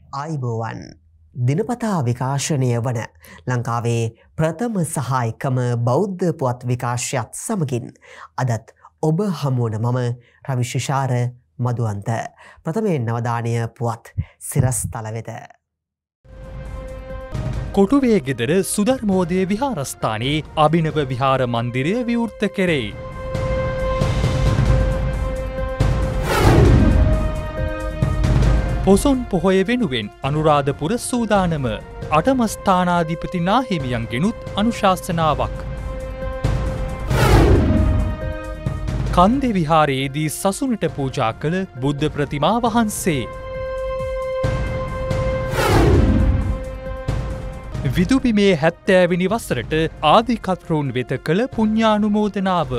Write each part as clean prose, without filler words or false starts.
ආයිබෝවන් දිනපතා විකාශනය වන ලංකාවේ ප්‍රථම සහ එකම බෞද්ධ පුවත් විකාශයත් සමගින් අදත් ඔබ හමුවන මම රවිශිෂාර මදුවන්ත ප්‍රථමයෙන් නවදානය පුවත් සිරස් තල වෙත. කොටුවේ ගෙදර සුධර්මෝදය විහාරස්ථානයේ අභිනව විහාර මන්දිරය විවෘත කෙරෙයි. පොසොන් පොහොය වෙනුවෙන් අනුරාධපුර සූදානම අටමස්ථානාධිපති නාහිමියන්ගෙනුත් අනුශාසනාවක්. කන්දේ විහාරයේදී සසුනට පූජා කළ බුද්ධ ප්‍රතිමා වහන්සේ. විදුබිමේ 70 වෙනි වසරට ආදිකත්රුන් වෙත කළ පුණ්‍යානුමෝදනාව.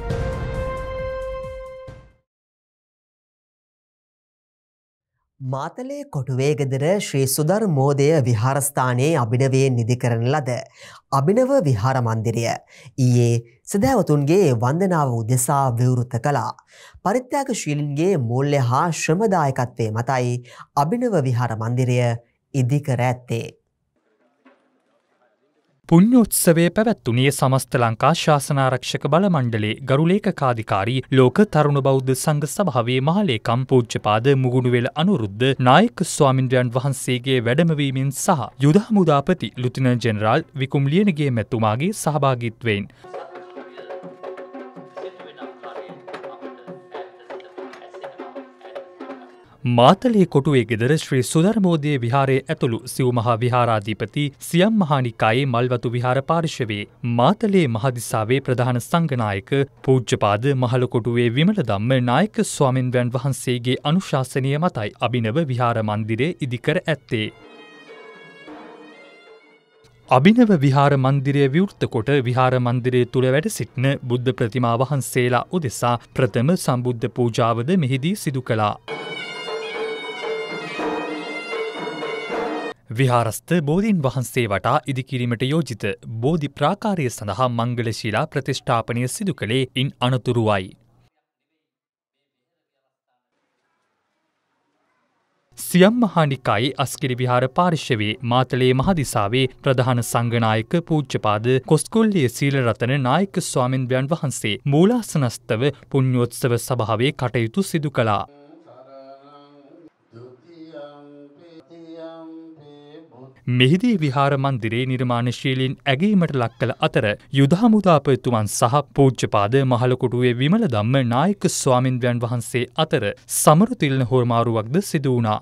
මාතලේ කොටුවේ ගෙදර ශ්‍රී සුධර්මෝදය විහාරස්ථානයේ අභිනවයෙන් නිදි කරන ලද අභිනව විහාර මන්දිරය ඊයේ සදහැවතුන්ගේ වන්දනාව උදෙසා විවෘත කළා. පරිත්‍යාගශීලීන්ගේ මූල්‍ය හා ශ්‍රමදායකත්වයේ මතයි අභිනව විහාර මන්දිරය ඉදිකර ඇත්තේ. පුණ්‍යෝත්සවයේ පැවැත්වුණේ සමස්ත ලංකා ශාසනාරක්ෂක බල මණ්ඩලයේ ගරු ලේකකාධිකාරී ලෝක තරුණ බෞද්ධ සංඝ සභාවේ මහලේකම් පූජ්‍යපාද මුගුණුවෙල අනුරුද්ධ නායක ස්වාමින්ද්‍රයන් වහන්සේගේ වැඩමවීමෙන් සහ යුද හමුදාපති ලුතිනන්ට් ජෙනරාල් විකුම් ලියනගේ මැතිතුමාගේ සහභාගීත්වයෙන් මාතලේ කොටුවේ ගෙදර ශ්‍රී සුධර්මෝදය විහාරයේ ඇතුළු සිව් මහා විහාරාධිපති සියම් මහානිකායේ මල්වතු විහාර පාර්ශවයේ මාතලේ මහදිසාවේ ප්‍රධාන සංඝනායක පූජ්‍යපාද මහලකොටුවේ විමල ධම්ම නායක ස්වාමින්වයන් වහන්සේගේ අනුශාසනය මතයි අභිනව විහාර මන්දිරය ඉදිකර ඇත්තේ. අභිනව විහාර මන්දිරය විවෘත කොට විහාර මන්දිරය තුළ වැඩ සිටින බුද්ධ ප්‍රතිමා වහන්සේලා උදෙසා ප්‍රථම සම්බුද්ධ පූජාවද මෙහිදී සිදු කළා. විහාරස්ථ බෝධීන් වහන්සේ වටා ඉදිකිරීමට යෝජිත බෝධි ප්‍රාකාරය සඳහා මංගල ශිලා ප්‍රතිෂ්ඨාපනය සිදු කළේ ඉන් අනතුරුවයි. සියම් මහානිකායේ අස්කිරි විහාර පාර්ශවයේ මාතලේ මහදිසාවේ ප්‍රධාන සංඝනායක පූජ්‍යපාද කොස්කොල්ලිය සීලරතන නායක ස්වාමින්වයන් වහන්සේ මූලාසනස්ථව පුණ්‍යෝත්සව සභාවේ කටයුතු සිදු කළා. මෙහිදී විහාර මන්දිරේ නිර්මාණශීලීන් ඇගීමට ලක් කළ අතර යුද හමුදාපතිතුමන් සහ පූජ්‍යපාද මහලකොටුවේ විමල ධම්ම නායක ස්වාමින්වයන් වහන්සේ අතර සමරු තිලන හොරමාරුවක්ද සිදු වුණා.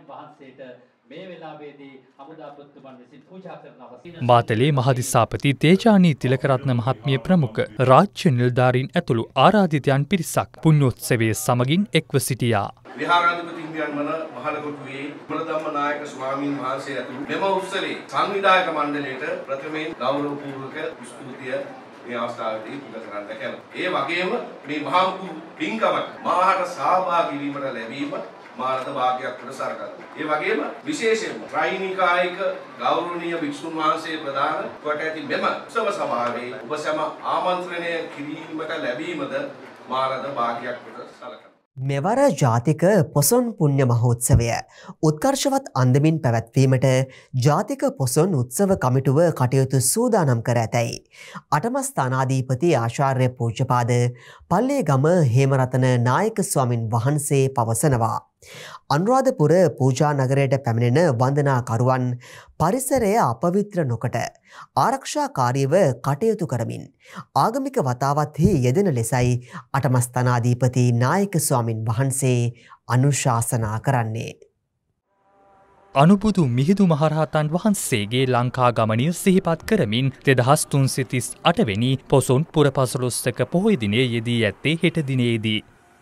මාතලේ මහදිසාපති තේජානී තිලකරත්න මහත්මිය ප්‍රමුඛ රාජ්‍ය නිලධාරීන් ඇතුළු ආරාධිතයන් පිරිසක් පුණ්‍යෝත්සවයේ සමගින් එක්ව සිටියා. විහාරාධිපති හිමියන් වන මහලකොටුවේ මුලධම්ම නායක ස්වාමීන් වහන්සේ ඇතුළු මෙම උත්සවයේ සංවිධායක මණ්ඩලයට ප්‍රථමයෙන් ගෞරවපූර්වක ස්තුතිය මේ අවස්ථාවේදී පුද කරන්න කැමැතියි. ඒ වගේම මේ මහා පින්කමට මාහට සහභාගී වීමට ලැබීම මානද භාග්‍යයක් කොට සලකනවා. ඒ වගේම විශේෂයෙන්ම ත්‍රිනිකායික ගෞරවනීය භික්ෂුන් වහන්සේ ප්‍රදාන කොට ඇති මෙම උත්සව සභාවේ ඔබ සැම ආමන්ත්‍රණය කිරීමට ලැබීමද මානද භාග්‍යයක් කොට සලකනවා. මෙවර ජාතික පොසොන් පුණ්‍ය මහෝත්සවය උත්කර්ෂවත් අන්දමින් පැවැත්වීමට ජාතික පොසොන් උත්සව කමිටුව කටයුතු සූදානම් කර ඇතැයි අටමස්ථානාධිපති ආචාර්ය පූජ්‍යපාද පල්ලේගම හේමරතන නායක ස්වාමින් වහන්සේ පවසනවා. අනුරාධපුර පූජා නගරයට පැමිණෙන වන්දනාකරුවන් පරිසරය අපවිත්‍ර නොකොට ආරක්ෂාකාරීව කටයුතු කරමින් ආගමික වතාවත්හි යෙදෙන ලෙසයි අටමස්ථානාධිපති නායක ස්වාමින් වහන්සේ අනුශාසනා කරන්නේ. අනුබුදු මිහිඳු මහරහතන් වහන්සේගේ ලංකා ගමනිය සිහිපත් කරමින් 2338 වෙනි පොසොන් පුර 15ක පොහොය දිනයේ යෙදී ඇත්තේ හෙට දිනේදී.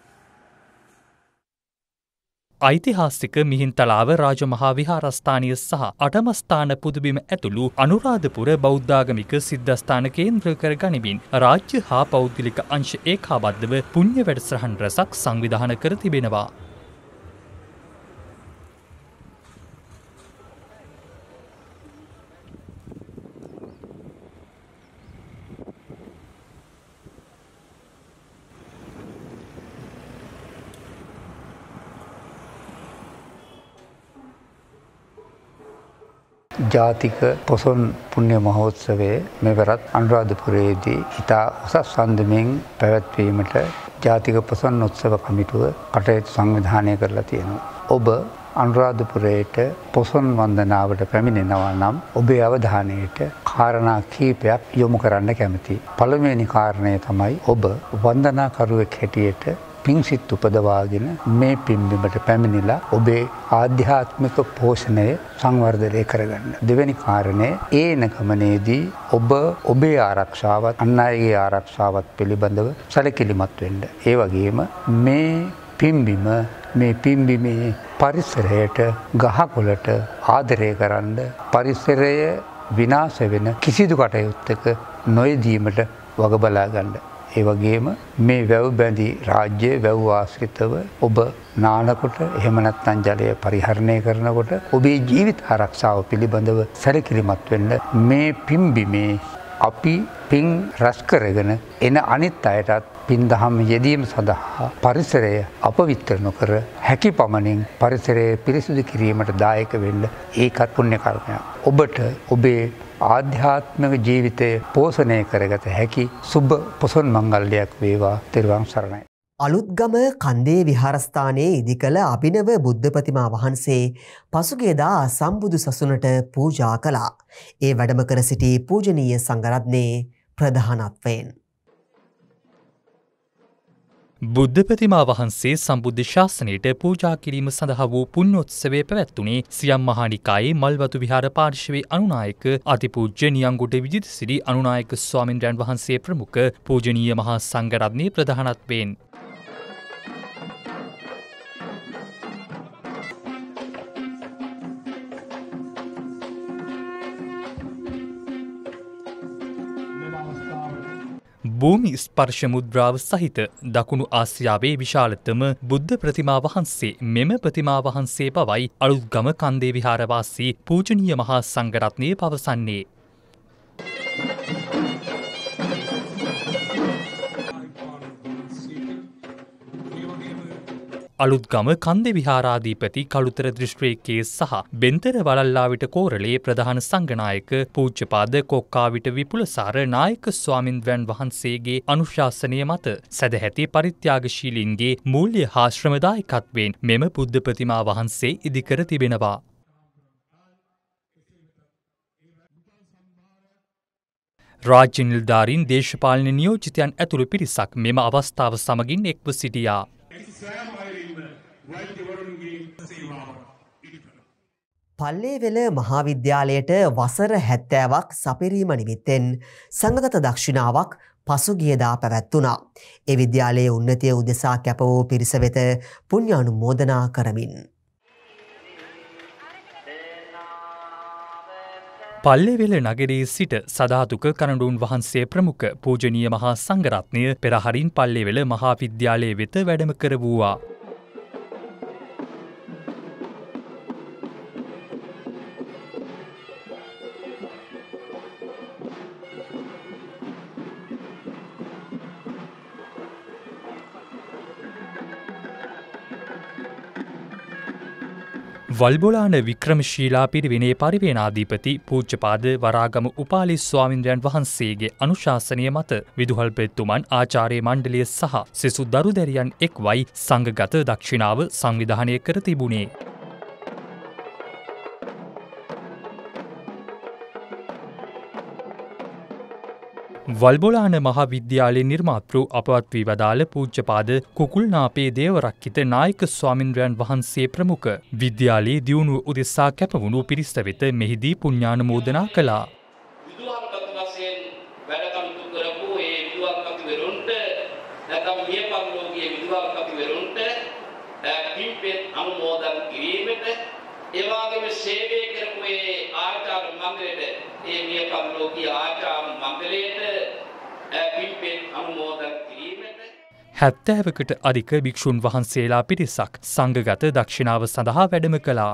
ඓතිහාසික මිහින්තලාව රාජමහා විහාරස්ථානය සහ අටමස්ථාන පුදුබිම ඇතුළු අනුරාධපුර බෞද්ධාගමික සිද්ධස්ථාන කේන්ද්‍ර කර ගනිමින් රාජ්‍ය හා පෞද්ගලික අංශ ඒකාබද්ධව පුණ්‍ය වැඩසටහන් රැසක් සංවිධානය කර තිබෙනවා. ජාතික පොසොන් පුණ්‍ය මහෝත්සවයේ මෙවරත් අනුරාධපුරයේදී ඉතා උසස් අන්දමින් පැවැත්වීමට ජාතික පොසොන් උත්සව කමිටුව කටයුතු සංවිධානය කරලා තියෙනවා. ඔබ අනුරාධපුරයට පොසොන් වන්දනාවට පැමිණෙනවා නම් ඔබේ අවධානයට කාරණා කීපයක් යොමු කරන්න කැමතියි. පළමුවෙනි කාරණය තමයි ඔබ වන්දනාකරුවෙක් හැටියට පිංසිත් උපදවාගෙන මේ පින්බිමට පැමිණිලා ඔබේ ආධ්‍යාත්මික පෝෂණය සංවර්ධනය කරගන්න. දෙවැනි කාරණය ඒන ගමනේදී ඔබ ඔබේ ආරක්ෂාවත් අන් අයගේ ආරක්ෂාවත් පිළිබඳව සැලකිලිමත් වෙන්න. ඒ වගේම මේ පින්බිමේ පරිසරයට ගහකොළට ආදරය කරන්න පරිසරය විනාශ වෙන කිසිදු කටයුත්තක නොයෙදීමට වග බලා ගන්න. ඒ වගේම මේ වැව් බැඳි රාජ්‍ය වැව් ආශ්‍රිතව ඔබ නානකොට එහෙම නැත්නම් ජලය පරිහරණය කරනකොට ඔබේ ජීවිත ආරක්ෂාව පිළිබඳව සැලකිලිමත් වෙන්න. මේ පින්බිමේ අපි පින් රැස් කරගෙන එන අනිත් අයටත් පින් දහම් යෙදීම සඳහා පරිසරය අපවිත්‍ර නොකර හැකි පමණින් පරිසරය පිරිසිදු කිරීමට දායක වෙන්න ඒකත් පුණ්‍ය කර්මයක්. ඔබට ඔබේ ආධ්‍යාත්මික ජීවිතය පෝෂණය කරගත හැකි සුබ පොසොන් මංගල්‍යයක් වේවා. තෙරුවන් සරණයි. අලුත්ගම කන්දේ විහාරස්ථානයේ ඉදිකළ අභිනව බුද්ධ ප්‍රතිමා වහන්සේ පසුගියදා සම්බුදු සසුනට පූජා කළා. ඒ වැඩම කර සිටි පූජනීය සංඝරත්නයේ ප්‍රධානත්වයෙන් බුද්ධ ප්‍රතිමා වහන්සේ සම්බුද්ධ ශාසනයට පූජා කිරීම සඳහා වූ පුණ්‍යෝත්සවය පැවැත්වුණේ සියම් මහානිකායේ මල්වතු විහාර පාර්ශවයේ අනුනායක අතිපූජ්‍ය නියංගුඩ විජිතසිරි අනුනායක ස්වාමින්ද්‍රයන් වහන්සේ ප්‍රමුඛ පූජනීය මහා සංඝරත්නයේ ප්‍රධානත්වයෙන් භූමි ස්පර්ශ මුද්‍රාව සහිත දකුණු ආසියාවේ විශාලතම බුද්ධ ප්‍රතිමා වහන්සේ මෙම ප්‍රතිමා වහන්සේ බවයි අලුත්ගම කන්දේ විහාරවාසී පූජනීය මහා සංඝරත්නය පවසන්නේ. අලුත්ගම කන්දේ විහාරාධිපති කළුතර දිස්ත්‍රික්කයේ සහ බෙන්තර වලල්ලාවිට කෝරළේ ප්‍රධාන සංඝනායක පූජ්‍යපාද කොක්කාවිට විපුලසාර නායක ස්වාමින්ද්‍රයන් වහන්සේගේ අනුශාසනය මත සදැහැති පරිත්‍යාගශීලීන්ගේ මූල්‍ය හා ශ්‍රමදායකත්වයෙන් මෙම බුද්ධ ප්‍රතිමා වහන්සේ ඉදිකර තිබෙනවා. රාජ්‍ය නිලධාරීන් දේශපාලන නියෝජිතයන් ඇතුළු පිරිසක් මෙම අවස්ථාව සමගින් එක්ව සිටියා. පල්ලේවෙල මහාවිද්‍යාලයට වසර 70ක් සපිරීම නිමිත්තෙන් සංඝගත දක්ෂිනාවක් පසුගියදා පැවැත්වුණා. ඒ විද්‍යාලයේ උන්නතිය උදෙසා කැප වූ පිරිස වෙත පුණ්‍යානුමෝදනා කරමින් පල්ලේවෙල නගරයේ සිට සධාතුක කරඬුන් වහන්සේ ප්‍රමුඛ පූජනීය මහා සංඝරත්නය පෙරහරින් පල්ලේවෙල මහාවිද්‍යාලයේ වෙත වැඩම කරවුවා. වල්බොලාන වික්‍රමශීලා පිරිවෙනේ පරිවේනාධිපති පූජ්‍යපාද වරාගම උපාලි ස්වාමින්ද්‍රයන් වහන්සේගේ අනුශාසනය මත විදුහල්පතිතුමන් ආචාර්ය මණ්ඩලය සහ සෙසු දරුදැරියන් එක්වයි සංඝගත දක්ෂිනාව සංවිධානය කර තිබුණේ. වල්බොලාන මහාවිද්‍යාලයේ නිර්මාතෘ අපවත් වී වදාළ පූජ්‍යපාද කුකුල්නාපේ දේවරක්කිත නායක ස්වාමින්ද්‍රයන් වහන්සේ ප්‍රමුඛ විද්‍යාලයේ දියුණුව උදෙසා කැපවුණු පිරිස වෙත මෙහිදී පුණ්‍යානුමෝදනා කළා. විදුහල්පති වශයෙන් වැඩ කටයුතු කරපු ඒ විදුහල්පතිවරුන්ට නැත්නම් මිය පරලෝකීය විදුහල්පතිවරුන්ට පින්පෙත් අනුමෝදන් කිරීමට ඒ වගේම සේවය කරපු ඒ ආචාර්ය මණ්ඩලයට ඒ මිය පරලෝකීය ආචාර්ය මණ්ඩලයට පින්පෙත් අනුමෝදන් කිරීමට 70කට අධික භික්ෂුන් වහන්සේලා පිරිසක් සංඝගත දක්ෂිනාව සඳහා වැඩම කළා.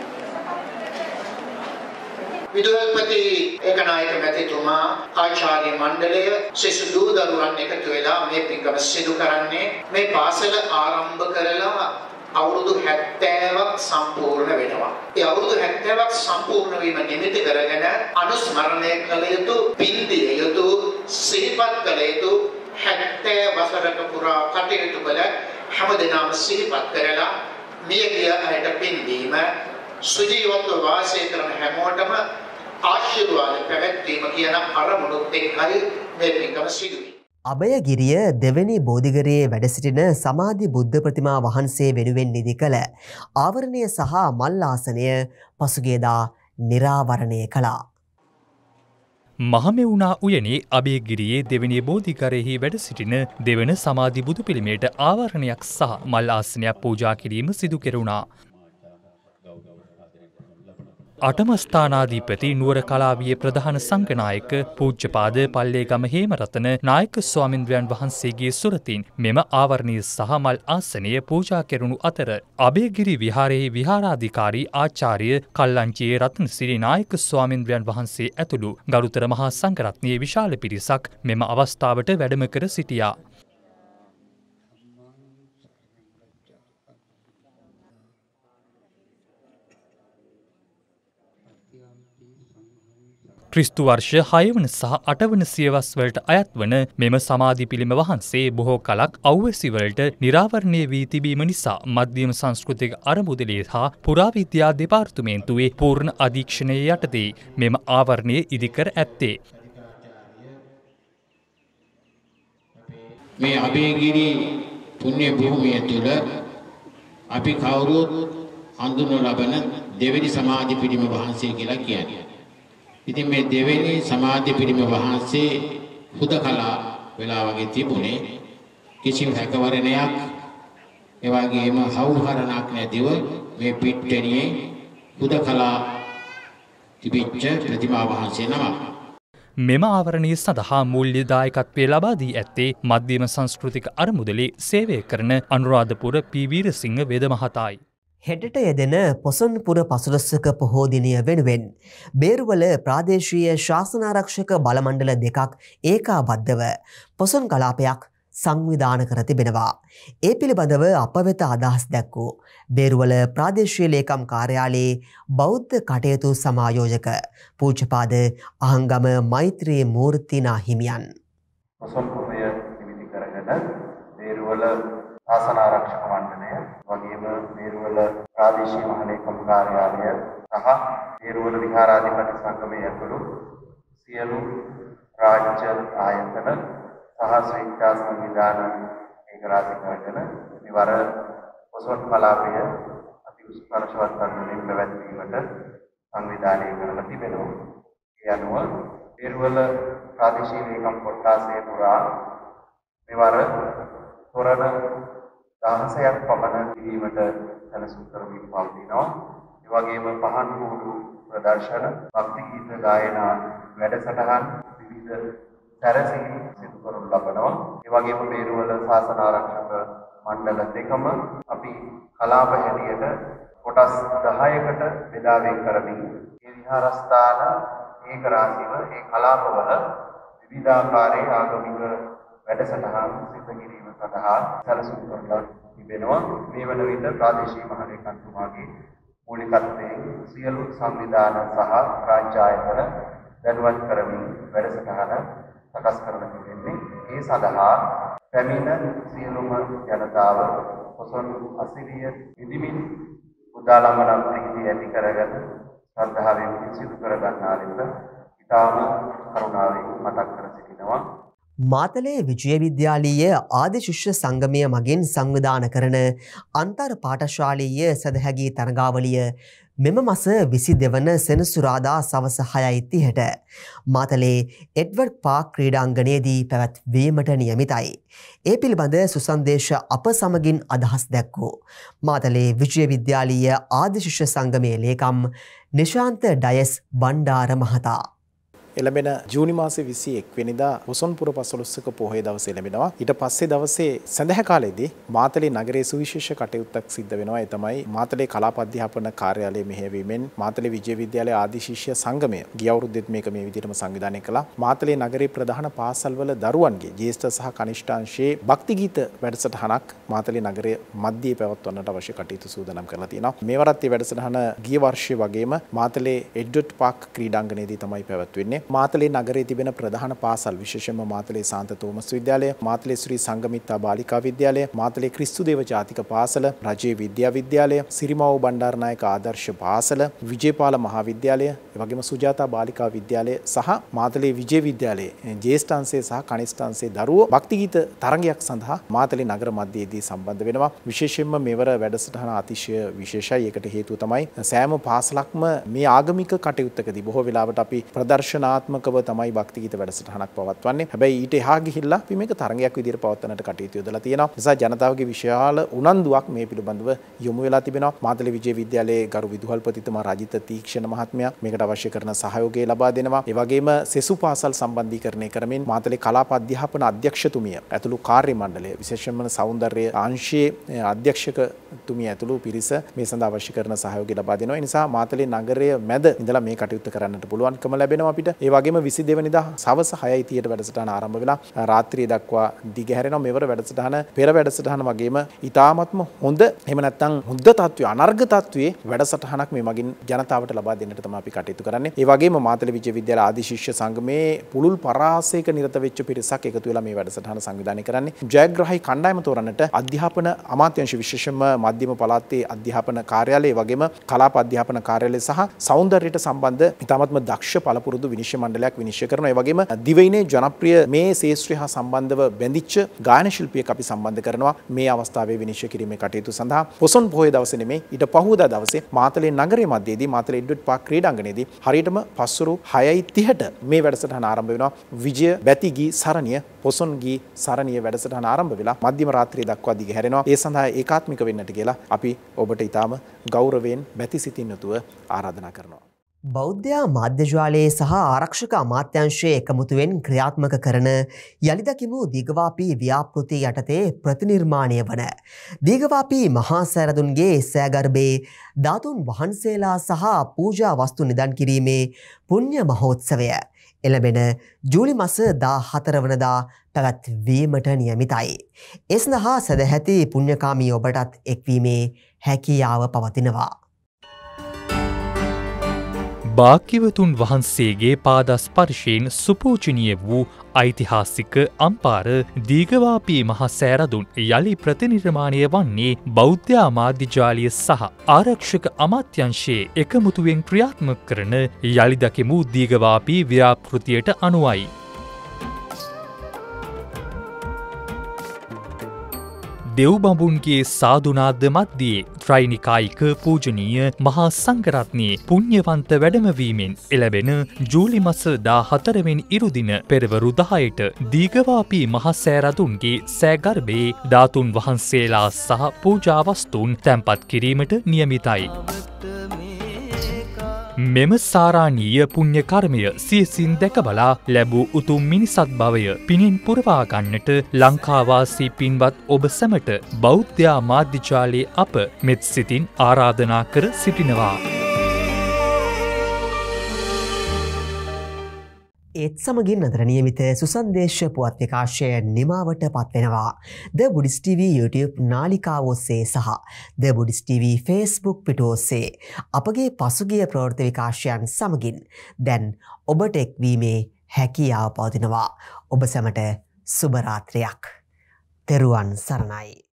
විදුහල්පති ඒකනායක මැතිතුමා ආචාර්ය මණ්ඩලය සිසු දූ දරුවන් එකතු වෙලා මේ පින්කම සිදු කරන්නේ මේ පාසල ආරම්භ කරලා අවුරුදු 70ක් සම්පූර්ණ වෙනවා. ඒ අවුරුදු 70ක් සම්පූර්ණ වීම නිමිති කරගෙන අනුස්මරණය කළ යුතු, පින්දිය යුතු, සිහිපත් කළ යුතු 70 වසරක පුරා කටයුතු කළ හැමදෙනාම සිහිපත් කරලා මියගිය අයට පින්දීම, සුජීවත්ව වාසය කරන හැමෝටම ආශිර්වාද පැවැත්වීම කියන අරමුණුත් එක්කයි මේ පින්කම සිදුවේ. අභයගිරිය දෙවැනි බෝධිගරයේ වැඩ සිටින සමාධි බුද්ධ ප්‍රතිමා වහන්සේ වෙනුවෙන් නිදි කළ ආවරණය සහ මල් ආසනය පසුගියදා නිරාවරණය කළා. මහමෙවුනා උයනේ අභයගිරියේ දෙවැනි බෝධිගරයෙහි වැඩ සිටින දෙවන සමාධි බුදු පිළිමයට ආවරණයක් සහ මල් ආසනයක් පූජා කිරීම සිදු කෙරුණා. අටමස්ථානාධිපති නුවර කලාවියේ ප්‍රධාන සංඝනායක පූජ්‍යපාද පල්ලේගම හේමරතන නායක ස්වාමින්ද්‍රයන් වහන්සේගේ සුරතින් මෙම ආවරණය සහ මල් ආසනය පූජා කෙරුණු අතර අභයගිරි විහාරයේ විහාරාධිකාරී ආචාර්ය කල්ලංචියේ රත්නසිරි නායක ස්වාමින්ද්‍රයන් වහන්සේ ඇතුළු ගරුතර මහා සංඝරත්නයේ විශාල පිරිසක් මෙම අවස්ථාවට වැඩම කර සිටියා. ක්‍රිස්තු වර්ෂ 6 වන සහ 8 වන සියවස් වලට අයත් වන මෙම සමාධි පිළිම වහන්සේ බොහෝ කලක් අවැසි වලට නිරාවරණය වී තිබීම නිසා මධ්‍යම සංස්කෘතික අරමුදලේ හා පුරාවිද්‍යා දෙපාර්තමේන්තුවේ පූර්ණ අධීක්ෂණය යටතේ මෙම ආවරණය ඉදිකර ඇත්තේ. මේ අභයගිරි පුණ්‍ය භූමිය තුළ අපි කවුරුත් හඳුන්වනු ලබන දෙවෙනි සමාධි පිළිම වහන්සේ කියලා කියන්නේ. ඉතින් මේ දෙවෙනි සමාධි පිළිම වහන්සේ හුදකලා වෙලා වගේ තිබුණේ කිසිම හැකවරණයක් ඒ වගේම හවුහරණක් නැතිව මේ පිට්ටනියේ හුදකලා තිබිච්ච ප්‍රතිමා වහන්සේ නමක්. මෙම ආවරණය සඳහා මූල්‍ය දායකත්වය ලබා දී ඇත්තේ මධ්‍යම සංස්කෘතික අරමුදලේ සේවය කරන අනුරාධපුර පී වීරසිංහ වේද මහතායි. හෙටට යෙදෙන පොසොන්පුර පසළොස්වක පොහෝ දිනය වෙනුවෙන් බේරුවල ප්‍රාදේශීය ශාසනාරක්ෂක බලමණ්ඩල දෙකක් ඒකාබද්ධව පොසොන් කලාපයක් සංවිධාන කර තිබෙනවා. ඒ පිළිබඳව අප වෙත අදහස් දැක්වූ බේරුවල ප්‍රාදේශීය ලේකම් කාර්යාලයේ බෞද්ධ කටයුතු සමායෝජක පූජ්‍යපාද අහංගම මෛත්‍රී මූර්තිනා හිමියන්. පොසොන්පුරය නිමිති කරගෙන බේරුවල ශාසනාරක්ෂක මණ්ඩලය වගේම බේරුවල ප්‍රාදේශීය මහලේකම් කාර්යාලය සහ බේරුවල විහාරාධිපති සංගමයේ ඇතුළු සියලු රාජ්‍ය ආයතන සහ ස්වේච්ඡා සංවිධාන ඒකරාශී කරගෙන මෙවර පොසොන් කලාපය අති උත්කර්ෂවත් කරමින් පැවැත්වීමට සංවිධානය කරලා තිබෙනවා. ඒ අනුව බේරුවල ප්‍රාදේශීය ලේකම් කොට්ටාසය පුරා මෙවර තොරණ 16ක් පමණ කිරීමට සැලසුම් කරමින් පවතිනවා. ඒ වගේම පහන් කූඩු ප්‍රදර්ශන, භක්ති ගීත ගායනා වැඩසටහන් විවිධ සැරසීම් සිදු කරනු ලබනවා. ඒ වගේම බේරුවල ශාසන ආරක්ෂක මණ්ඩල දෙකම අපි කලාප හැටියට කොටස් 10කට බෙදා වෙන් කරමින් මේ විහාරස්ථාන ඒක රාශිව ඒ කලාපවල විවිධාකාරයේ ආගමික වැඩසටහන් සිදු කිරීම සඳහා සැලසුම් කරලා තිබෙනවා. මේ වන විට ප්‍රාදේශීය මහලේකම්තුමාගේ මූලිකත්වයෙන් සියලු සංවිධාන සහ රාජ්‍ය ආයතන දැනුවත් කරමින් වැඩසටහන සකස් කරලා තිබෙන්නේ. ඒ සඳහා පැමිණ සියලුම ජනතාව පොසොන් අසිරිය විදිමින් උදාලමන ප්‍රීතිය ඇති කරගෙන ශ්‍රද්ධාවෙන් සිදු කර ගන්නා ලෙස ඉතාම කරුණාවෙන් මතක් කර සිටිනවා. මාතලේ විජය විද්‍යාලීය ආදි ශිෂ්‍ය සංගමය මගින් සංවිධාන කරන අන්තර් පාඨශාලීය සදහැගී තරගාවලිය මෙම මස 22 වන සෙනසුරාදා සවස 6:30ට මාතලේ එඩ්වර්ඩ් පාක් ක්‍රීඩාංගණයේදී පැවැත්වීමට නියමිතයි. ඒ පිළිබඳ සුසන්දේශ අප සමගින් අදහස් දැක්වූ මාතලේ විජය විද්‍යාලීය ආදි ශිෂ්‍ය සංගමයේ ලේකම් නිශාන්ත ඩයස් බණ්ඩාර මහතා. එළඹෙන ජූනි මාසේ 21 වෙනිදා පොසොන්පුර පසළොස්වක පොහොය දවසේ ලැබෙනවා. ඊට පස්සේ දවසේ සඳහ කාලයේදී මාතලේ නගරයේ සුවිශේෂ කටයුත්තක් සිද්ධ වෙනවා. ඒ තමයි මාතලේ කලාප අධ්‍යාපන කාර්යාලයේ මෙහෙයවීමෙන් මාතලේ විජය විද්‍යාලයේ ආදි ශිෂ්‍ය සංගමය ගිය අවුරුද්දෙත් මේක මේ විදිහටම සංවිධානය කළා. මාතලේ නගරයේ ප්‍රධාන පාසල්වල දරුවන්ගේ ජ්‍යෙෂ්ඨ සහ කනිෂ්ඨ අංශයේ භක්ති ගීත වැඩසටහනක් මාතලේ නගරයේ මැදයේ පැවැත්වන්නට අවශ්‍ය කටයුතු සූදානම් කරලා තියෙනවා. මේ වරත් මේ වැඩසටහන ගිය වර්ෂයේ වගේම මාතලේ එඩ්වර්ඩ් පාක් ක්‍රීඩාංගණයේදී තමයි පැවැත්වෙන්නේ. මාතලේ නගරයේ තිබෙන ප්‍රධාන පාසල් විශේෂයෙන්ම මාතලේ සාන්ත තෝමස් විද්‍යාලය, මාතලේ ශ්‍රී සංගමිත්තා බාලිකා විද්‍යාලය, මාතලේ ක්‍රිස්තුදේව ජාතික පාසල, රජයේ විද්‍යා විද්‍යාලය, සිරිමාවෝ බණ්ඩාරනායක ආදර්ශ පාසල, විජේපාල මහාවිද්‍යාලය, එවැගේම සුජාතා බාලිකා විද්‍යාලය සහ මාතලේ විජය විද්‍යාලයේ ජ්‍යෙෂ්ඨ අංශයේ සහ කනිෂ්ඨ අංශයේ දරුවෝ භක්ති ගීත තරගයක් සඳහා මාතලේ නගර මැදයේදී සම්බන්ධ වෙනවා. විශේෂයෙන්ම මෙවර වැඩසටහන අතිශය විශේෂයි. ඒකට හේතුව තමයි සෑම පාසලක්ම මේ ආගමික කටයුත්තකදී බොහෝ වෙලාවට අපි ප්‍රදර්ශනාත්මකව තමයි භක්ති ගීත වැඩසටහනක් පවත්වන්නේ. හැබැයි ඊට එහා ගිහිල්ලා අපි මේක තරගයක් විදිහට පවත්වන්නට කටයුතු යොදලා තියෙනවා. නිසා ජනතාවගේ විශාල උනන්දුවක් මේ පිළිබඳව යොමු වෙලා තිබෙනවා. මාතලේ විජය විද්‍යාලයේ ගරු විදුහල්පතිතුමා රජිත තීක්ෂණ මහත්මයා මේකට අවශ්‍ය කරන සහයෝගය ලබා දෙනවා. ඒ වගේම සෙසු පාසල් සම්බන්ධීකරණය කරමින් මාතලේ කලාප අධ්‍යාපන අධ්‍යක්ෂතුමිය ඇතුළු කාර්ය මණ්ඩලය විශේෂයෙන්ම සෞන්දර්ය අංශයේ අධ්‍යක්ෂකතුමිය ඇතුළු පිරිස මේ සඳහා අවශ්‍ය කරන සහයෝගය ලබා දෙනවා. ඒ නිසා මාතලේ නගරය මැද ඉඳලා මේ කටයුත්ත කරන්නට පුළුවන්කම ලැබෙනවා අපිට. ඒ වගේම 22 වෙනිදා සවස් 6:30ට වැඩසටහන ආරම්භ වෙලා රාත්‍රිය දක්වා දිගහැරෙනවා. මෙවර වැඩසටහන පෙර වැඩසටහන වගේම ඉතාමත්ම හොඳ එහෙම නැත්නම් හොඳ තත්ත්වයේ අනර්ග තත්ත්වයේ වැඩසටහනක් මේ මගින් ජනතාවට ලබා දෙන්නට තමයි අපි කටයුතු කරන්නේ. ඒ වගේම මාතලේ විජය විද්‍යාල ආදි ශිෂ්‍ය සංගමේ පුළුල් පරාසයක නිරත වෙච්ච පිරිසක් එකතු වෙලා මේ වැඩසටහන සංවිධානය කරන්නේ. ජයග්‍රාහී කණ්ඩායම තෝරන්නට අධ්‍යාපන අමාත්‍යාංශ විශේෂයෙන්ම මධ්‍යම පළාතේ අධ්‍යාපන කාර්යාලය වගේම කලාප අධ්‍යාපන කාර්යාලය සහ සෞන්දර්යයට සම්බන්ධ ඉතාමත්ම දක්ෂ පළපුරුදු විනිශ්චය මණ්ඩලයක් විනිශ්චය කරනවා. ඒ වගේම දිවයිනේ ජනප්‍රිය මේ ශාස්ත්‍රය හා සම්බන්ධව බැඳිච්ච ගායන ශිල්පියෙක් අපි සම්බන්ධ කරනවා මේ අවස්ථාවේ විනිශ්චය කිරීමේ කටයුතු සඳහා. පොසොන් පොහොය දවසේ නෙමෙයි ඊට පහුවදා දවසේ මාතලේ නගරයේ මැදයේදී මාතලේ එඩ්වර්ඩ් පාක් ක්‍රීඩාංගණයේදී හරියටම පස්වරු 6:30ට මේ වැඩසටහන ආරම්භ වෙනවා. විජය බැතිගී සරණිය පොසොන් ගී සරණිය වැඩසටහන ආරම්භ වෙලා මධ්‍යම රාත්‍රිය දක්වා දිග හැරෙනවා. ඒ සඳහා ඒකාත්මික වෙන්නට කියලා අපි ඔබට ඊටාම ගෞරවයෙන් බැති සිතින් යුතුව ආරාධනා කරනවා. බෞද්ධ මාධ්‍යජාලයේ සහ ආරක්ෂක අමාත්‍යංශයේ එකමුතුවෙන් ක්‍රියාත්මක කරන යළිදකිමු දීඝවාපී ව්‍යාපෘති යටතේ ප්‍රතිනිර්මාණය වන දීඝවාපී මහා සෑරදුන්ගේ සෑගර්භයේ ධාතුන් වහන්සේලා සහ පූජා වස්තු නිදන් කිරීමේ පුණ්‍ය මහෝත්සවය එළඹෙන ජූලි මාස 14 වනදා පැවැත්වීමට නියමිතයි. ඒ සඳහා සදැහැති පුණ්‍යකාමී ඔබටත් එක්වීමේ හැකියාව පවතිනවා. භාග්‍යවතුන් වහන්සේගේ පාදස්පර්ශයෙන් සුපූජනීය වූ ඓතිහාසික අම්පාර දීඝවාපී මහා සෑරදුන් යළි ප්‍රතිනිර්මාණය වන්නේ බෞද්ධ මාධ්‍යජාලය සහ ආරක්ෂක අමාත්‍යංශයේ එකමුතුවෙන් ක්‍රියාත්මක කරන යළිදකිමු දීඝවාපී ව්‍යාපෘතියට අනුවයි. දෙව්බඹුන්ගේ සාධුනාද මධ්‍යයේ ත්‍රිනිකායික පූජනීය මහා සංඝරත්නයේ පුණ්‍යවන්ත වැඩමවීමෙන් එළඹෙන ජූලි මාස 14 වෙනි ඉරුදින පෙරවරු 10ට දීඝවාපී මහා සෑරදුන්ගේ සෑගර්භයේ ධාතුන් වහන්සේලා සහ පූජා වස්තුන් තැන්පත් කිරීමට නියමිතයි. මෙම සාරාණීය පුණ්‍ය කර්මය සියසින් දැක බලා ලැබූ උතුම් මිනිසත් භවය පිණින් පුරවා ගන්නට ලංකාවාසී පින්වත් ඔබ සැමට බෞද්ධ මාධ්‍යජාලයේ අප මෙත් සිතින් ආරාධනා කර සිටිනවා. ඒත් සමගින් අදට නියමිත සුසන්දේශ පුවත් විකාශය නිමාවට පත්වෙනවා. The Buddhist TV YouTube නාලිකාව ඔස්සේ සහ The Buddhist TV Facebook පිටුව ඔස්සේ අපගේ පසුගිය ප්‍රවෘත්ති විකාශයන් සමගින් දැන් ඔබට එක්වීමේ හැකියාව පවතිනවා. ඔබ සැමට සුබ රාත්‍රියක්. තෙරුවන් සරණයි.